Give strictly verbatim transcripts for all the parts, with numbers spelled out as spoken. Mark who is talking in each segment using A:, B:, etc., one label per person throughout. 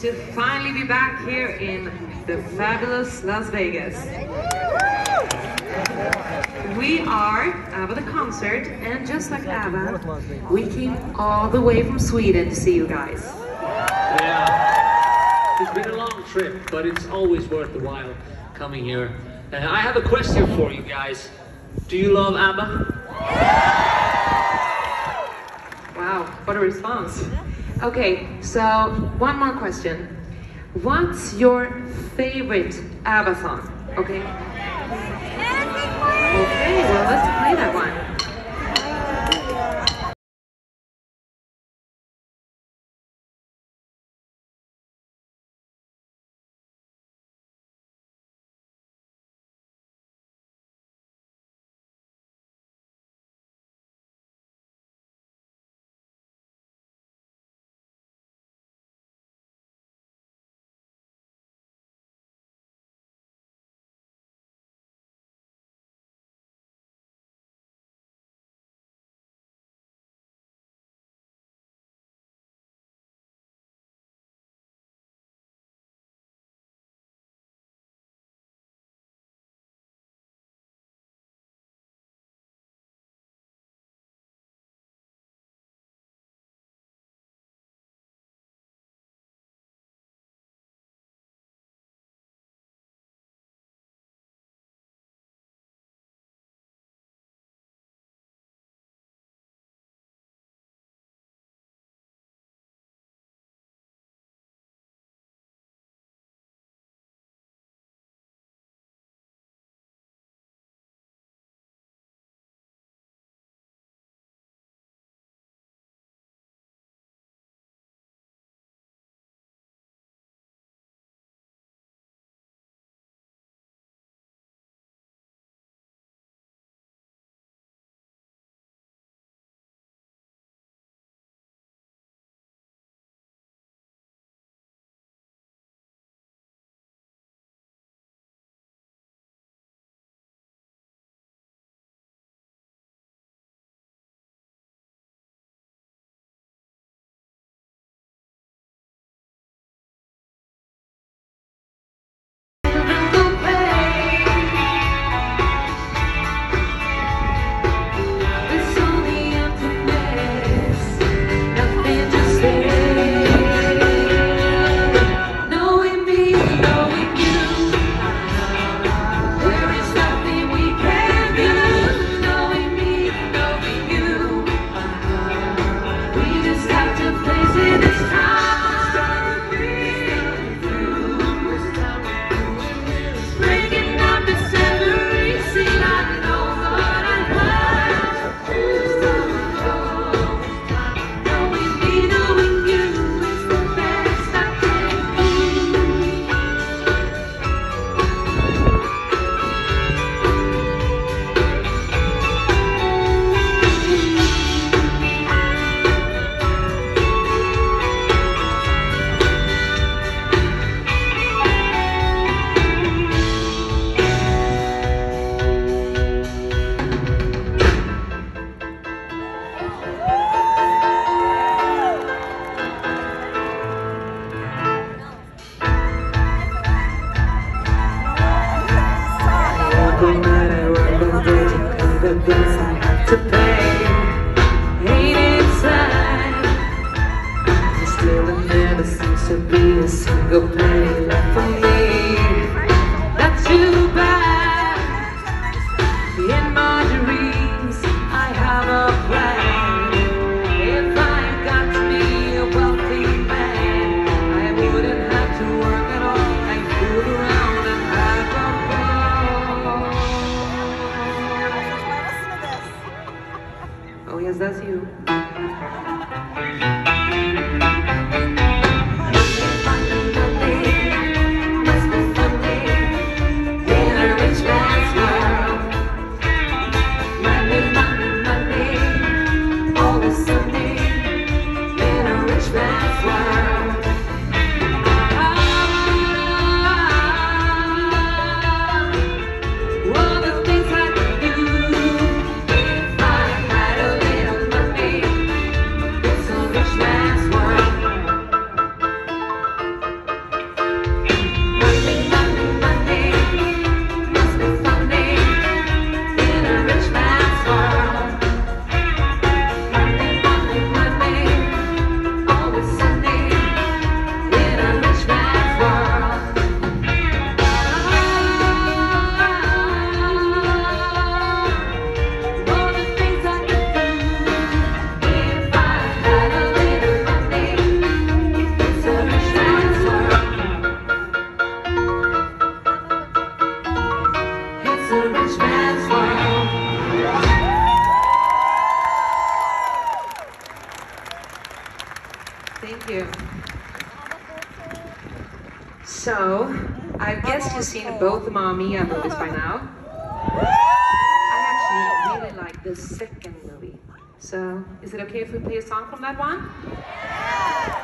A: to finally be back here in the fabulous Las Vegas. We are ABBA the Concert, and just like ABBA, we came all the way from Sweden to see you guys.
B: Yeah, it's been a long trip, but it's always worth the while coming here. And I have a question for you guys. Do you love ABBA?
A: Wow, what a response. Okay, so one more question. What's your favorite ABBA song? Okay? Okay, well, let's play that one. So, I guess you've seen both the Mamma Mia movies by now. I actually really like the second movie. So, is it okay if we play a song from that one?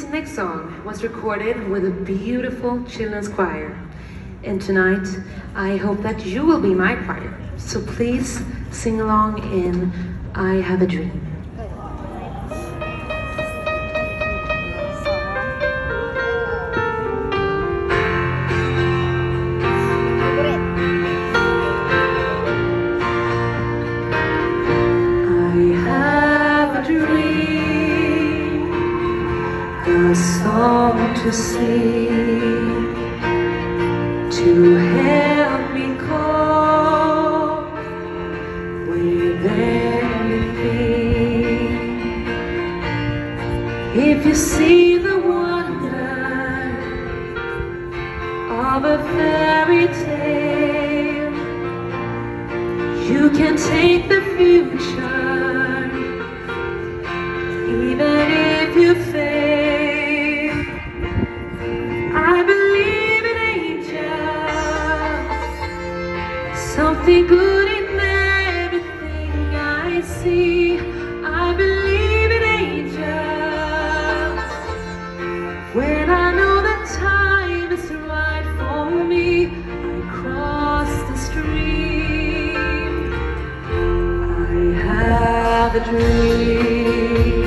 A: next song was recorded with a beautiful children's choir. And tonight, I hope that you will be my choir. So please sing along in I Have a Dream. A song to sing, to help me cope with anything. If you see the wonder of a fairy tale, you can take the future, even if you fail. I believe in angels, something good in everything I see. I believe in angels, when I know that time is right for me. I cross the stream, I have a dream.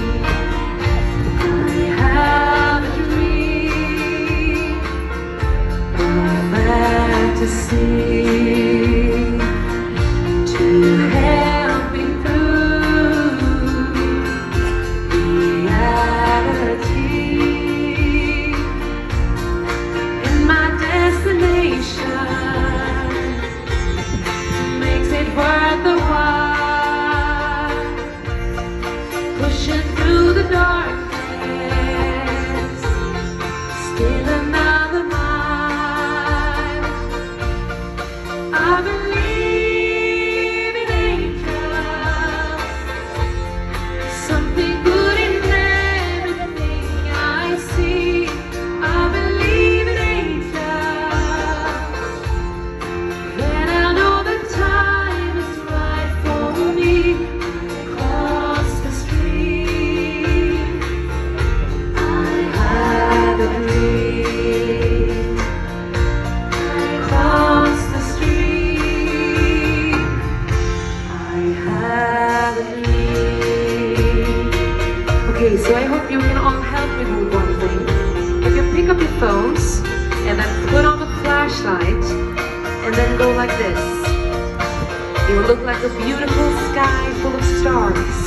A: To see, to help me through reality. And my destination makes it worth the while, pushing through the darkness, still another mile. I believe in angels, something good in everything I see. I believe in angels, when I know the time is right for me. Across the street, I have a dream. Across the street, okay, so I hope you can all help me with one thing. If you pick up your phones and then put on the flashlight and then go like this, it will look like a beautiful sky full of stars.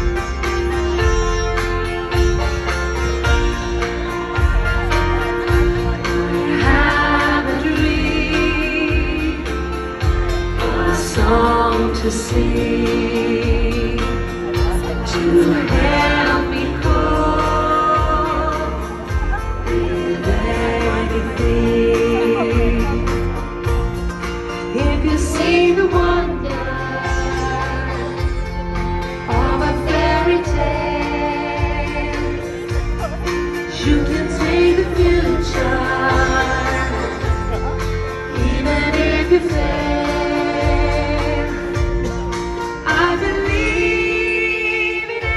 A: I have a dream, a song to sing, to help me cope with anything. If you see the wonder of a fairy tale, you can take the future, even if you fail. I believe in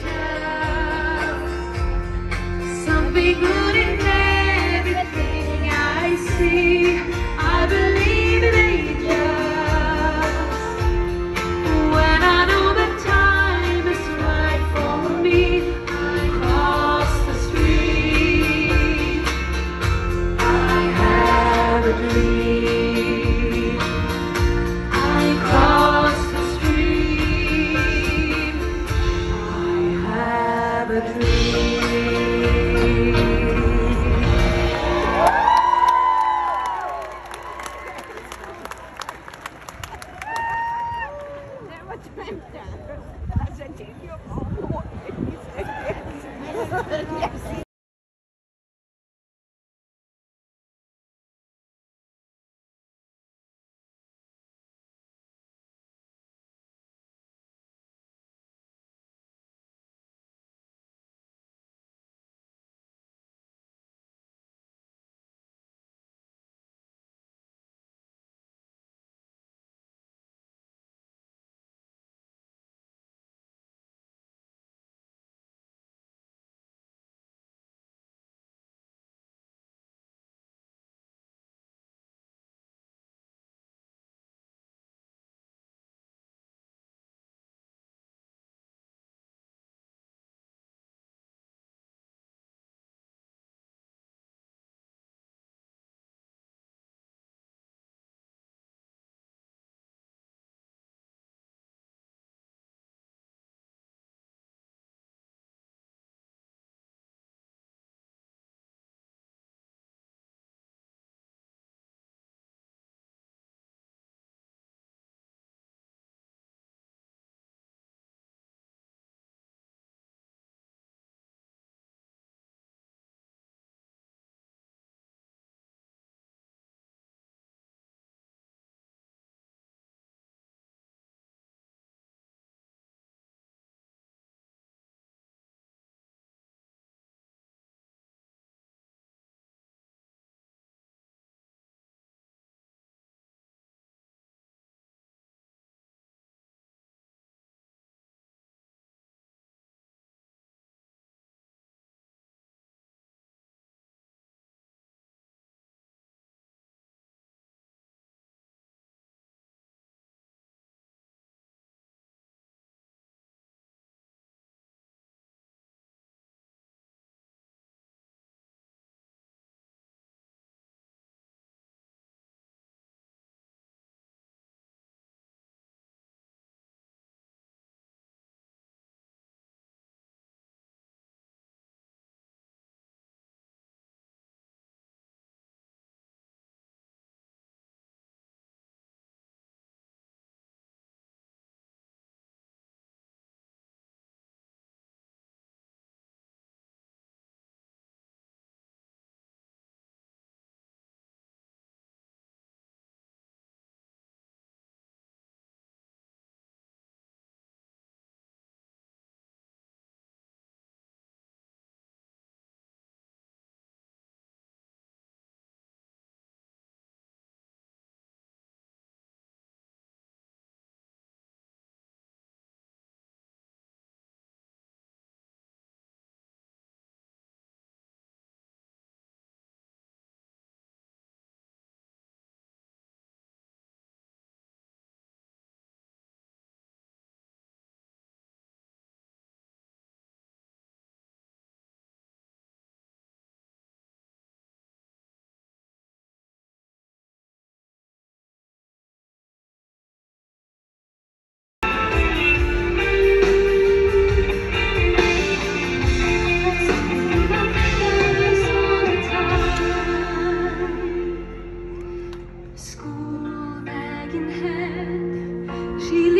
A: angels, something good in everything I see. I believe in angels, when I know that time is right for me. I cross the street, I have a dream. I cross the street, I have a dream.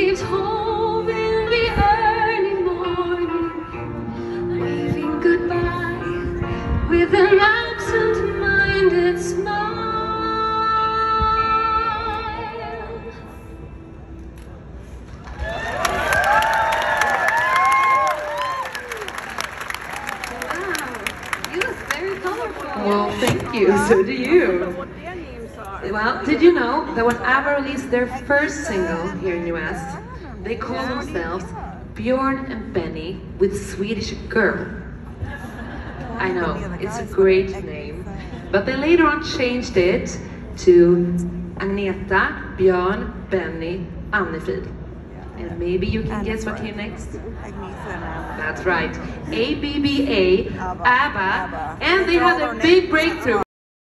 A: leaves home in the early morning, waving goodbye with an absent-minded smile. Wow, you look very colorful. Well, thank you. So do you. Well, did you know that when ABBA released their first single here in U S, they called themselves Bjorn and Benny with Swedish Girl? I know, it's a great name, but they later on changed it to Agneta, Björn, Benny, Annefrid. And maybe you can guess what came next? That's right, A B B A, ABBA, and they had a big breakthrough.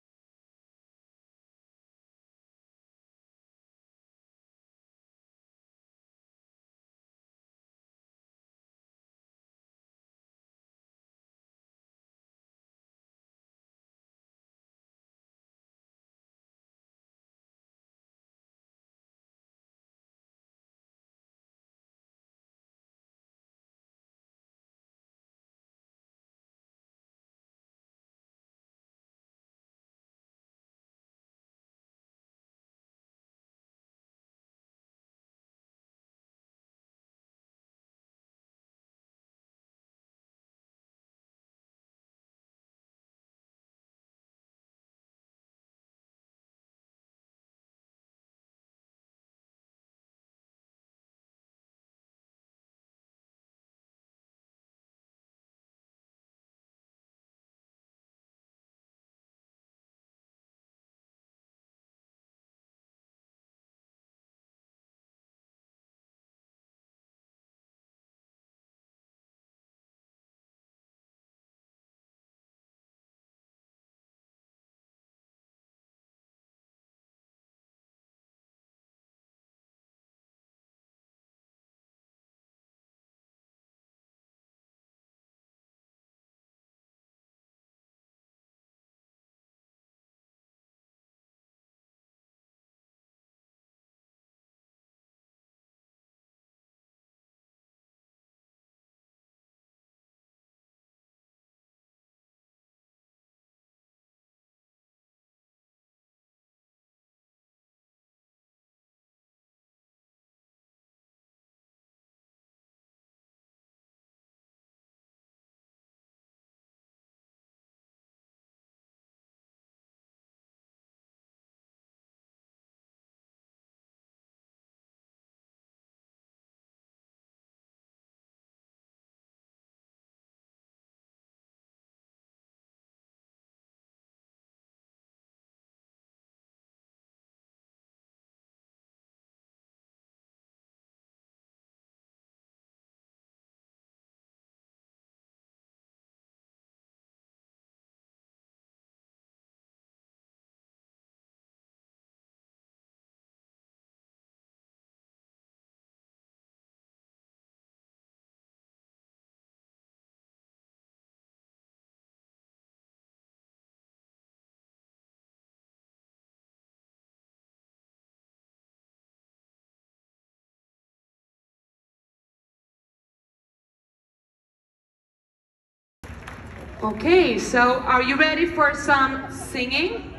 A: Okay, so are you ready for some singing?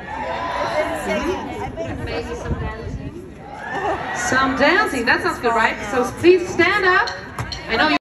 A: Maybe some dancing. Some dancing, that sounds good, right? So please stand up. I know you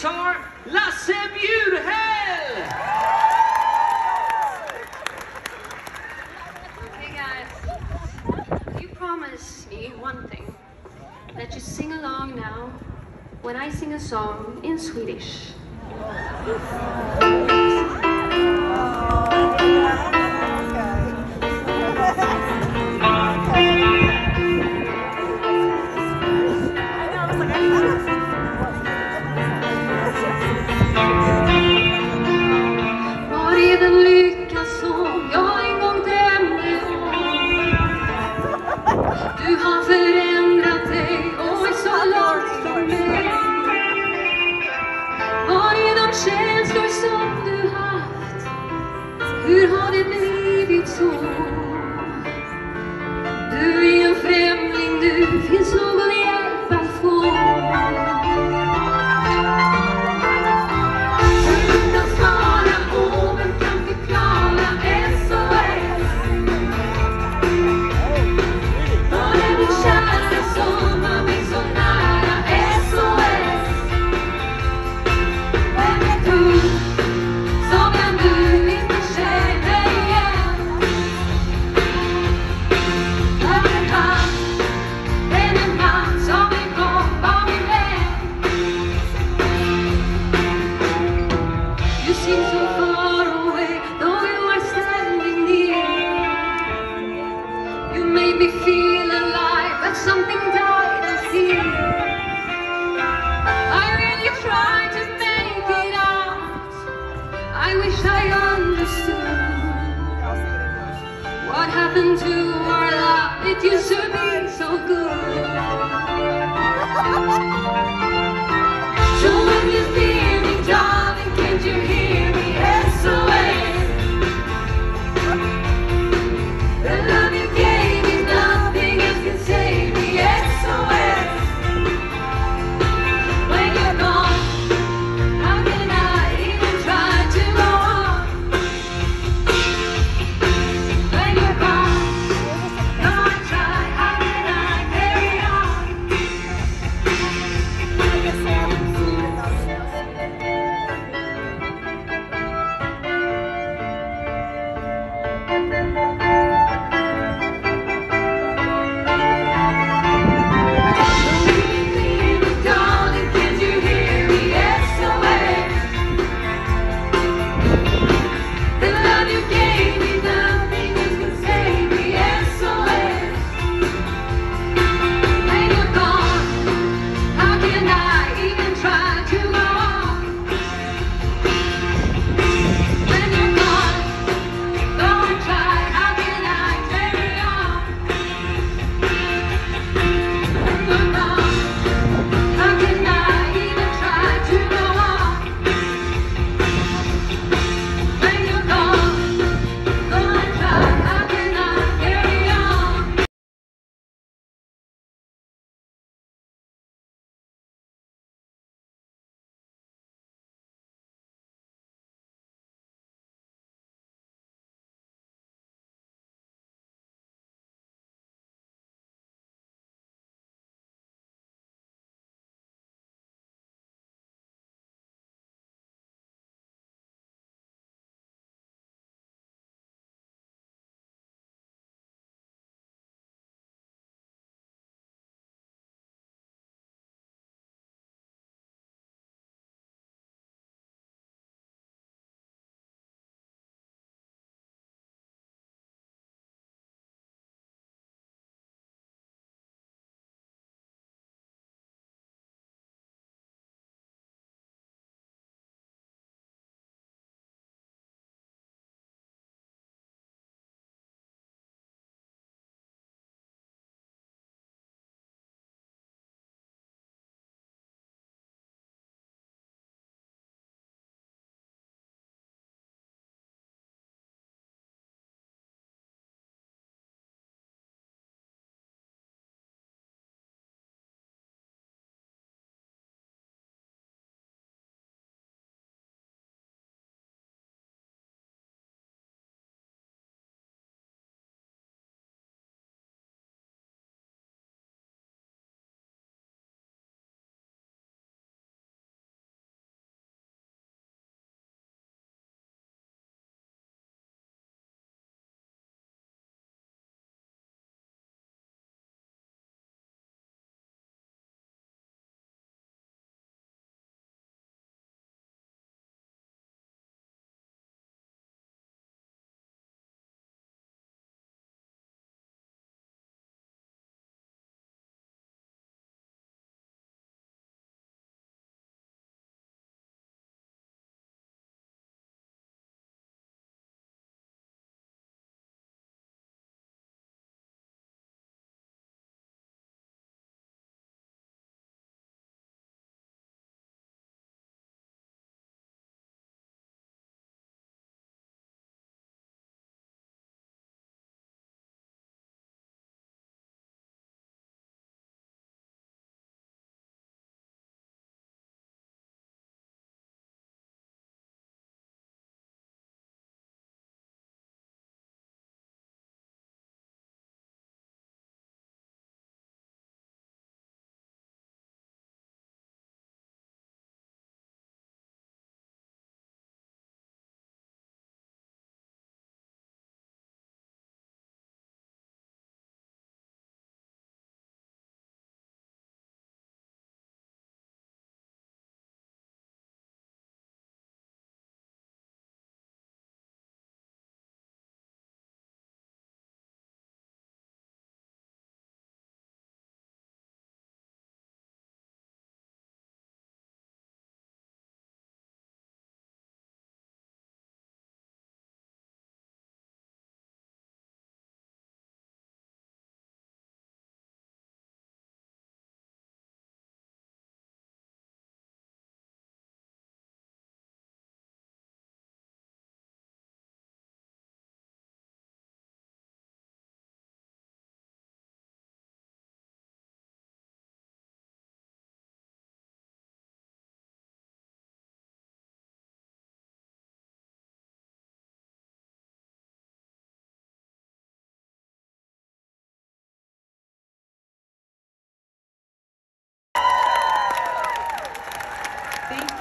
B: guitar, Lasse Bjurhäll!
C: Okay guys, you promise me one thing, that you sing along now when I sing a song in Swedish. Var är den lycka som jag en gång drömde om? Du har förändrat dig och är så långt från mig. Var är de känslor som du haft? Hur har det blivit?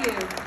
A: you.